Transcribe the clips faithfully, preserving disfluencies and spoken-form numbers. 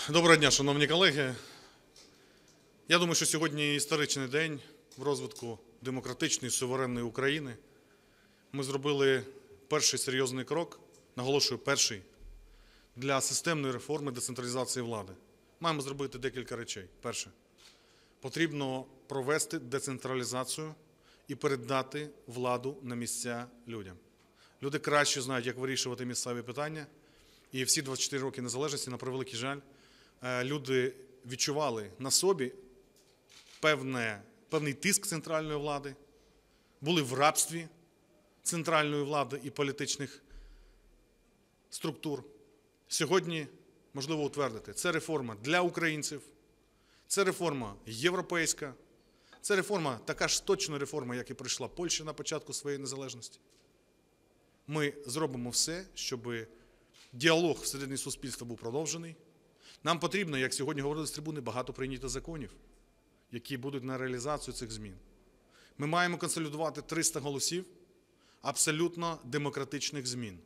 Доброго дня, шановні колеги. Я думаю, що сьогодні історичний день в розвитку демократичної, суверенної України. Ми зробили перший серйозний крок, наголошую, перший, для системної реформи децентралізації влади. Маємо зробити декілька речей. Перше. Потрібно провести децентралізацію і передати владу на місця людям. Люди краще знають, як вирішувати місцеві питання. І всі двадцять чотири роки незалежності, на превеликий жаль, люди відчували на собі певне, певний тиск центральної влади, були в рабстві центральної влади і політичних структур. Сьогодні можливо утвердити, це реформа для українців, це реформа європейська, це реформа, така ж точна реформа, як і пройшла Польща на початку своєї незалежності. Ми зробимо все, щоб діалог всередині суспільства був продовжений. Нам потрібно, як сьогодні говорили з трибуни, багато прийняти законів, які будуть на реалізацію цих змін. Ми маємо консолідувати триста голосів абсолютно демократичних змін.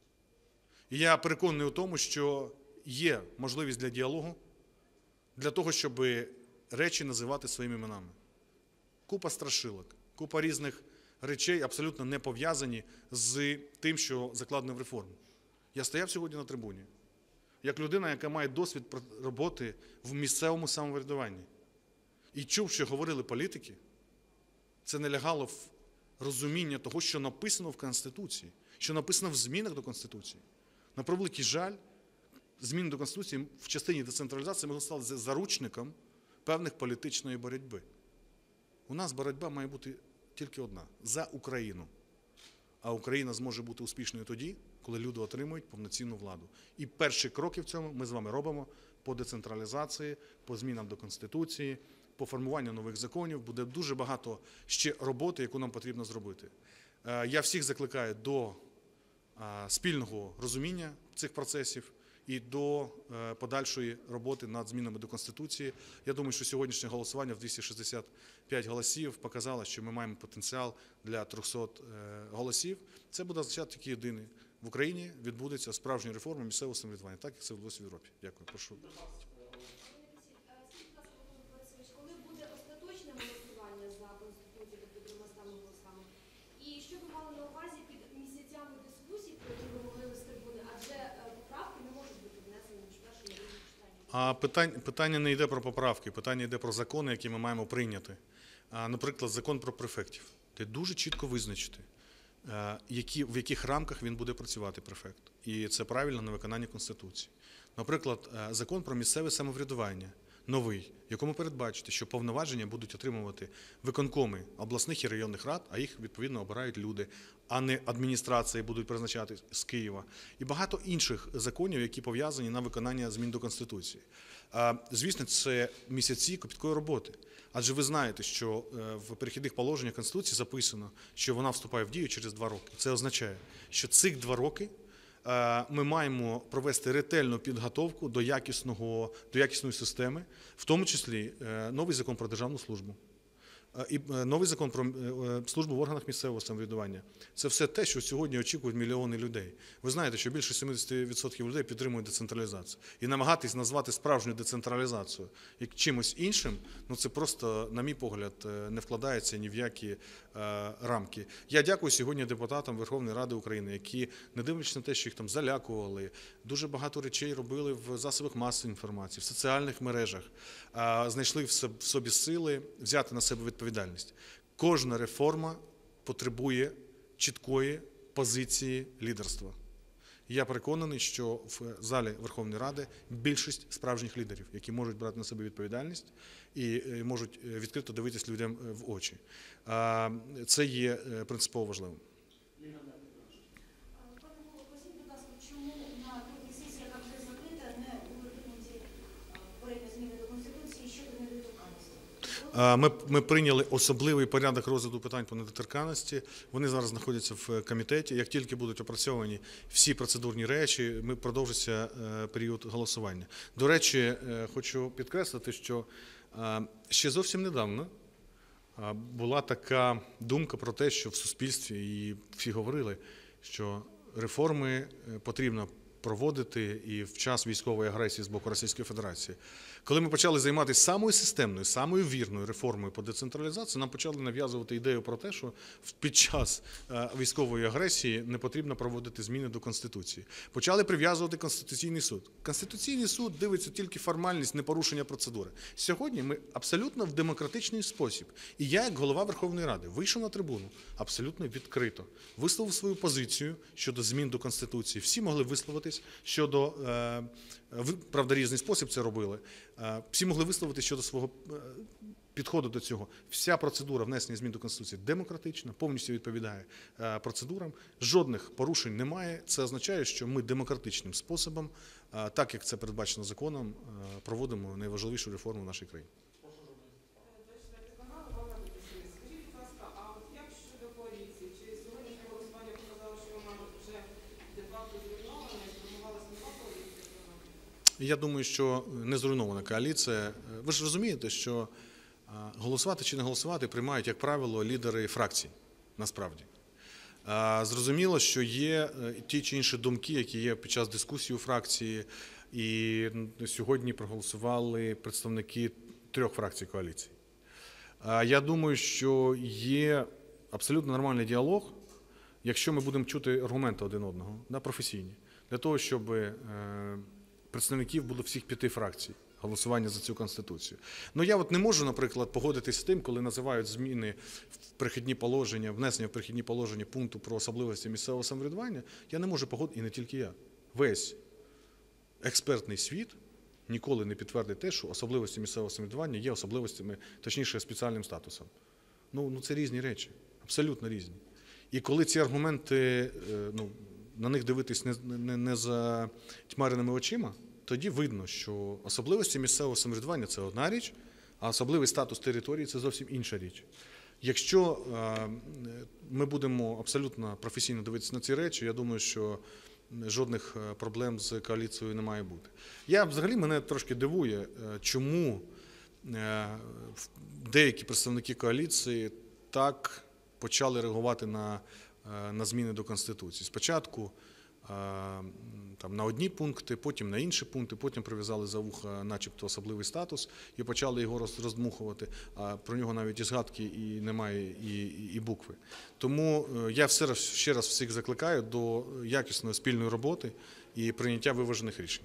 І я переконаний у тому, що є можливість для діалогу, для того, щоб речі називати своїми іменами. Купа страшилок, купа різних речей абсолютно не пов'язані з тим, що закладено в реформу. Я стояв сьогодні на трибуні, як людина, яка має досвід роботи в місцевому самоврядуванні. І чув, що говорили політики, це не лягало в розуміння того, що написано в Конституції, що написано в змінах до Конституції. На превеликий жаль, зміни до Конституції в частині децентралізації ми стали заручником певних політичної боротьби. У нас боротьба має бути тільки одна – за Україну. А Україна зможе бути успішною тоді, коли люди отримують повноцінну владу. І перші кроки в цьому ми з вами робимо по децентралізації, по змінам до Конституції, по формуванню нових законів. Буде дуже багато ще роботи, яку нам потрібно зробити. Я всіх закликаю до спільного розуміння цих процесів і до подальшої роботи над змінами до Конституції. Я думаю, що сьогоднішнє голосування в двісті шістдесят п'ять голосів показало, що ми маємо потенціал для трьохсот голосів. Це буде означати тільки єдине. В Україні відбудеться справжня реформа місцевого самоврядування, так як це відбулося в Європі. Дякую. Прошу. Коли буде остаточне голосування за Конституцію, тобто трьомастами голосами? І що ви мали на увазі під місяцями дискусій, про які ви говорили з трибуни, адже поправки не можуть бути внесені між першим і другим читанням? А питання, питання не йде про поправки, питання йде про закони, які ми маємо прийняти. А, наприклад, закон про префектів. Де дуже чітко визначити, які, в яких рамках він буде працювати, префект. І це правильно на виконання Конституції. Наприклад, закон про місцеве самоврядування, новий, в якому передбачити, що повноваження будуть отримувати виконкоми обласних і районних рад, а їх, відповідно, обирають люди, а не адміністрації будуть призначати з Києва. І багато інших законів, які пов'язані на виконання змін до Конституції. Звісно, це місяці копіткої роботи. Адже ви знаєте, що в перехідних положеннях Конституції записано, що вона вступає в дію через два роки. Це означає, що цих два роки ми маємо провести ретельну підготовку до якісного, до якісної системи, в тому числі новий закон про державну службу, і новий закон про службу в органах місцевого самоврядування. Це все те, що сьогодні очікують мільйони людей. Ви знаєте, що більше сімдесят відсотків людей підтримують децентралізацію. І намагатись назвати справжню децентралізацію як чимось іншим, ну це просто, на мій погляд, не вкладається ні в які е, рамки. Я дякую сьогодні депутатам Верховної Ради України, які, не дивлячись на те, що їх там залякували, дуже багато речей робили в засобах масової інформації, в соціальних мережах, е, знайшли в собі сили взяти на себе відповідальність. Відповідальність. Кожна реформа потребує чіткої позиції лідерства. Я переконаний, що в залі Верховної Ради більшість справжніх лідерів, які можуть брати на себе відповідальність і можуть відкрито дивитися людям в очі. Це є принципово важливим. Ми, ми прийняли особливий порядок розгляду питань по недоторканності. Вони зараз знаходяться в комітеті. Як тільки будуть опрацьовані всі процедурні речі, ми продовжиться період голосування. До речі, хочу підкреслити, що ще зовсім недавно була така думка про те, що в суспільстві, і всі говорили, що реформи потрібно проводити і в час військової агресії з боку Російської Федерації. Коли ми почали займатися самою системною, самою вірною реформою по децентралізації, нам почали нав'язувати ідею про те, що під час військової агресії не потрібно проводити зміни до Конституції. Почали прив'язувати Конституційний суд. Конституційний суд дивиться тільки формальність, не порушення процедури. Сьогодні ми абсолютно в демократичний спосіб. І я, як голова Верховної Ради, вийшов на трибуну абсолютно відкрито, висловив свою позицію щодо змін до Конституції. Всі могли висловитись щодо, е, правда, різний спосіб це робили, е, всі могли висловитись щодо свого е, підходу до цього. Вся процедура внесення змін до Конституції демократична, повністю відповідає е, процедурам, жодних порушень немає. Це означає, що ми демократичним способом, е, так як це передбачено законом, е, проводимо найважливішу реформу в нашій країні. Я думаю, що не зруйнована коаліція. Ви ж розумієте, що голосувати чи не голосувати приймають, як правило, лідери фракцій, насправді. Зрозуміло, що є ті чи інші думки, які є під час дискусії у фракції, і сьогодні проголосували представники трьох фракцій коаліції. Я думаю, що є абсолютно нормальний діалог, якщо ми будемо чути аргументи один одного, професійні, для того, щоб представників було всіх п'яти фракцій голосування за цю Конституцію. Ну я от не можу, наприклад, погодитись з тим, коли називають зміни в перехідні положення, внесення в перехідні положення пункту про особливості місцевого самоврядування, я не можу погодити, і не тільки я. Весь експертний світ ніколи не підтвердить те, що особливості місцевого самоврядування є особливостями, точніше, спеціальним статусом. Ну, ну це різні речі, абсолютно різні. І коли ці аргументи, ну, на них дивитись не, не, не за тьмареними очима, тоді видно, що особливості місцевого самоврядування – це одна річ, а особливий статус території – це зовсім інша річ. Якщо ми будемо абсолютно професійно дивитися на ці речі, я думаю, що жодних проблем з коаліцією не має бути. Я взагалі, мене трошки дивує, чому деякі представники коаліції так почали реагувати на, на зміни до Конституції. Спочатку там, на одні пункти, потім на інші пункти, потім прив'язали за вуха начебто особливий статус і почали його роздмухувати, а про нього навіть і згадки і немає, і, і, і букви. Тому я все раз, ще раз всіх закликаю до якісної спільної роботи і прийняття виважених рішень.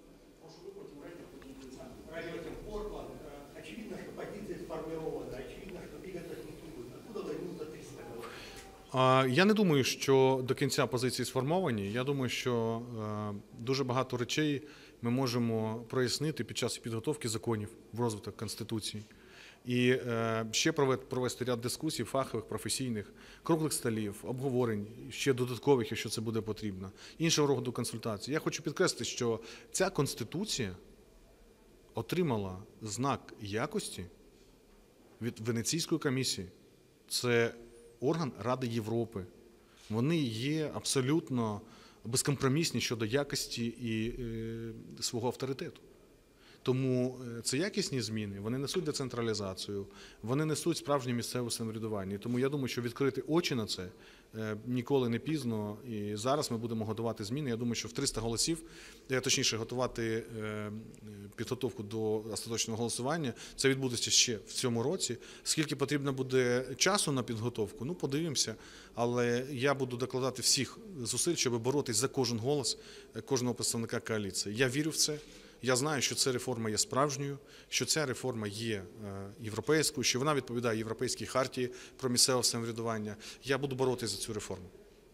Я не думаю, що до кінця позиції сформовані. Я думаю, що дуже багато речей ми можемо прояснити під час підготовки законів в розвиток Конституції. І ще провести ряд дискусій, фахових, професійних, круглих столів, обговорень, ще додаткових, якщо це буде потрібно, іншого роду консультацій. Я хочу підкреслити, що ця Конституція отримала знак якості від Венеційської комісії. Це орган Ради Європи. Вони є абсолютно безкомпромісні щодо якості і е, свого авторитету. Тому це якісні зміни, вони несуть децентралізацію, вони несуть справжнє місцеве самоврядування. Тому я думаю, що відкрити очі на це е, ніколи не пізно. І зараз ми будемо готувати зміни. Я думаю, що в триста голосів, точніше, готувати е, підготовку до остаточного голосування, це відбудеться ще в цьому році. Скільки потрібно буде часу на підготовку, ну подивимося. Але я буду докладати всіх зусиль, щоб боротись за кожен голос кожного представника коаліції. Я вірю в це. Я знаю, що ця реформа є справжньою, що ця реформа є європейською, що вона відповідає Європейській хартії про місцеве самоврядування. Я буду боротися за цю реформу.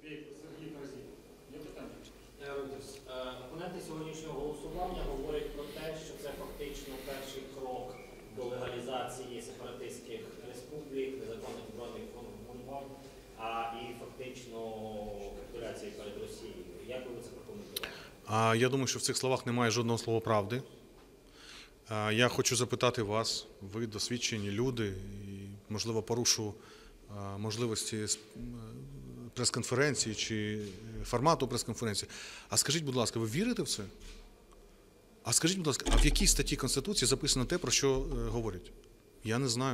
Опоненти сьогоднішнього голосування говорять про те, що це фактично перший крок до легалізації сепаратистських республік, незаконних збройних формувань, а і фактично капітуляції перед Росією. Як ви це прокоментуєте? Я думаю, що в цих словах немає жодного слова правди. Я хочу запитати вас, ви досвідчені люди, і, можливо, порушу можливості прес-конференції чи формату прес-конференції. А скажіть, будь ласка, ви вірите в це? А скажіть, будь ласка, а в якій статті Конституції записано те, про що говорять? Я не знаю.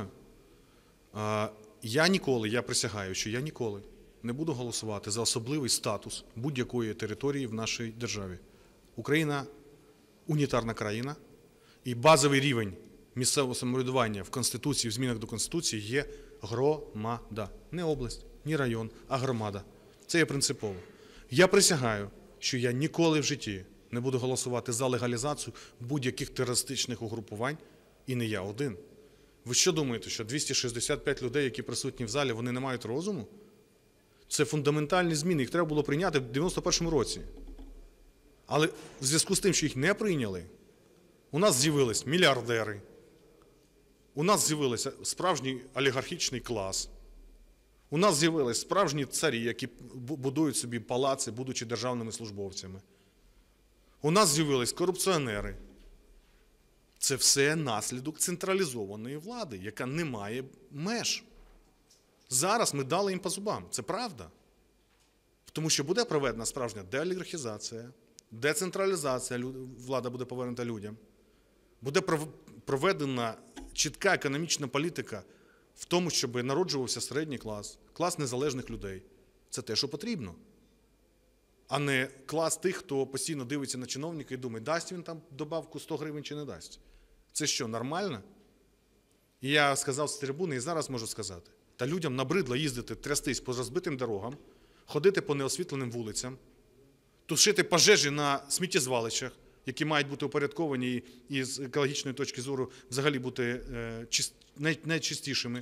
Я ніколи, я присягаю, що я ніколи не буду голосувати за особливий статус будь-якої території в нашій державі. Україна унітарна країна, і базовий рівень місцевого самоврядування в Конституції, в змінах до Конституції є громада. Не область, ні район, а громада. Це є принципово. Я присягаю, що я ніколи в житті не буду голосувати за легалізацію будь-яких терористичних угрупувань, і не я один. Ви що думаєте, що двісті шістдесят п'ять людей, які присутні в залі, вони не мають розуму? Це фундаментальні зміни, їх треба було прийняти в дев'яносто першому році. Але в зв'язку з тим, що їх не прийняли, у нас з'явились мільярдери, у нас з'явився справжній олігархічний клас, у нас з'явились справжні царі, які будують собі палаци, будучи державними службовцями. У нас з'явились корупціонери. Це все наслідок централізованої влади, яка не має меж. Зараз ми дали їм по зубам. Це правда. Тому що буде проведена справжня деолігархізація, децентралізація, влада буде повернута людям. Буде проведена чітка економічна політика в тому, щоб народжувався середній клас, клас незалежних людей. Це те, що потрібно. А не клас тих, хто постійно дивиться на чиновника і думає, дасть він там добавку сто гривень чи не дасть. Це що, нормально? І я сказав з трибуни, і зараз можу сказати. Та людям набридло їздити, трястись по розбитим дорогам, ходити по неосвітленим вулицям, тушити пожежі на сміттєзвалищах, які мають бути упорядковані і з екологічної точки зору взагалі бути найчистішими.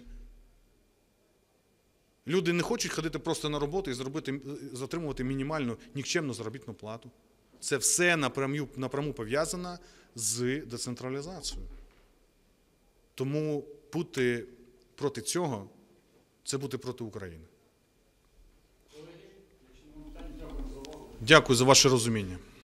Люди не хочуть ходити просто на роботу і зробити, затримувати мінімальну нікчемну заробітну плату. Це все напряму, напряму пов'язано з децентралізацією. Тому бути проти цього – це бути проти України. Дякую за ваше розуміння.